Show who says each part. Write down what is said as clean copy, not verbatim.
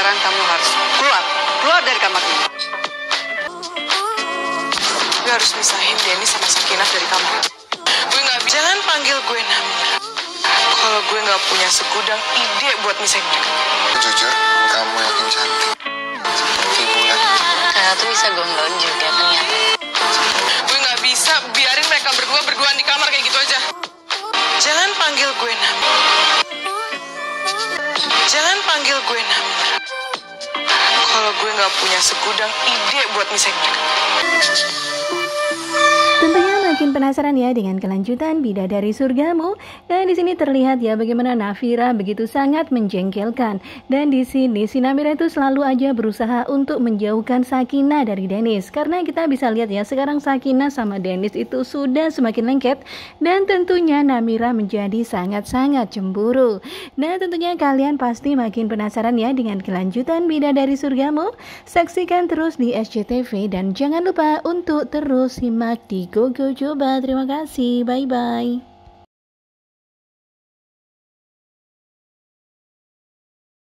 Speaker 1: Sekarang kamu harus keluar dari kamar ini.
Speaker 2: Gue harus misahin Dennis sama Sakinah dari kamar. Gue nggak bisa. Jangan panggil gue Namira. Kalau gue nggak punya segudang ide buat misahin mereka.
Speaker 3: Jujur, kamu yakin cantik seperti bulan.
Speaker 1: Karena tuh bisa gombal juga ternyata.
Speaker 2: Gue nggak bisa biarin mereka berduaan di kamar kayak gitu aja. Jangan panggil gue Namira. Jangan panggil gue Namira. Kalau gue nggak punya segudang ide buat misahin mereka.
Speaker 4: Tentunya makin penasaran ya dengan kelanjutan Bidadari Surgamu. Dan di sini terlihat ya bagaimana Nafira begitu sangat menjengkelkan. Dan di sini si Namira itu selalu aja berusaha untuk menjauhkan Sakinah dari Dennis. Karena kita bisa lihat ya sekarang Sakinah sama Dennis itu sudah semakin lengket. Dan tentunya Namira menjadi sangat-sangat cemburu. Nah tentunya kalian pasti makin penasaran ya dengan kelanjutan Bidadari Surgamu. Saksikan terus di SCTV dan jangan lupa untuk terus simak di GoGo Coba. Terima kasih, bye-bye.